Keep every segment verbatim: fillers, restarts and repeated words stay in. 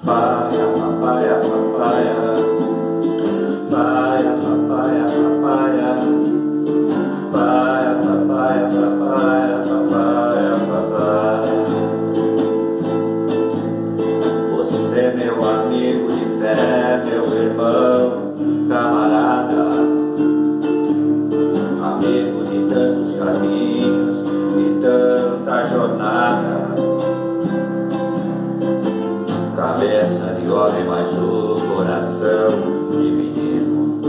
Papaya, papaya, papaya. Papaya, papaya, papaya. Papaya, papaya, papaya, papaya, papaya. Você é meu amigo de fé, meu irmão, camarada, amigo de tantos caminhos e tanta jornada. Cabeça de homem, mas o coração de menino.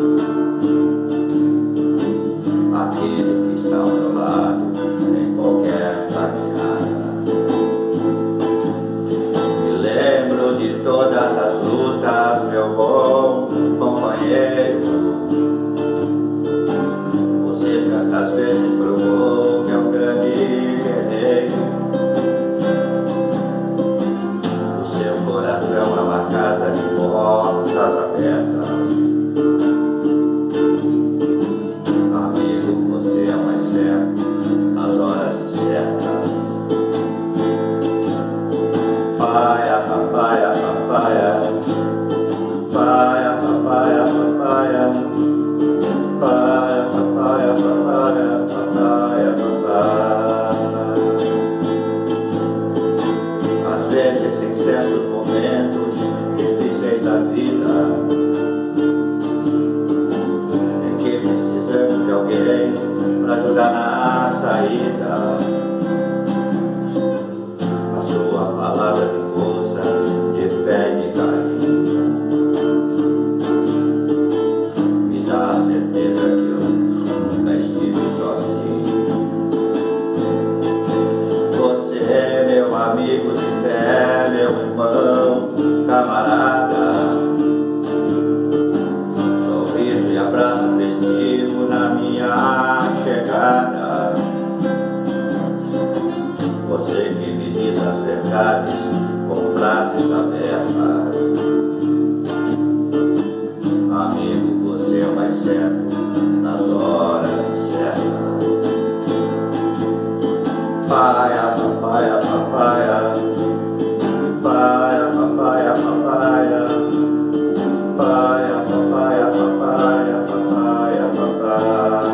Aquele que está ao meu lado em qualquer caminhada. Me lembro de todas as lutas, meu bom companheiro. Você tantas vezes provou que é um grande guerreiro. Coração é uma casa de portas abertas. Amigo, você é o mais certo nas horas incertas. Papaya, papaya, papaya. Papaya, papaya, papaya. Papaya, papaya, papaya, papaya, papaya. Às vezes em certos momentos difíceis da vida, em que precisamos de alguém para ajudar na saída. A sua palavra de força, de fé e de carinho me dá a certeza que eu nunca estive sozinho. Você é meu amigo de fé, meu irmão, camarada, sorriso e abraço festivo na minha chegada. Você que me diz as verdades com frases abertas. Amigo, você é o mais certo nas horas incertas. Papaya, papaya, papaya. Papaya, papaya, papaya. Papaya, papaya, papaya, papaya, papaya.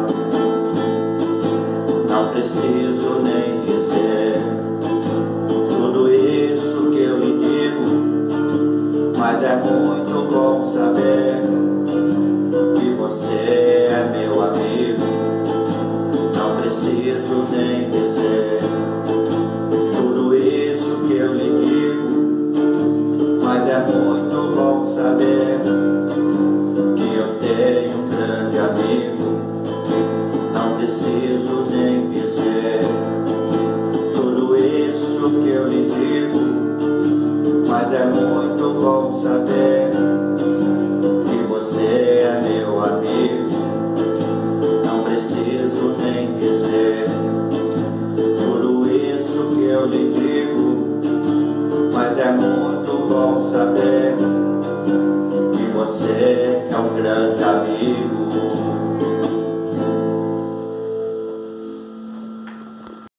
Não preciso nem dizer tudo isso que eu lhe digo, mas é muito bom saber que você é meu amigo. Não preciso nem dizer tudo isso que eu lhe digo, mas é muito bom saber que eu tenho um grande amigo. Não preciso nem dizer tudo isso que eu lhe digo, mas é muito bom saber que você é meu amigo. Não preciso nem dizer tudo isso que eu lhe digo, mas é muito bom saber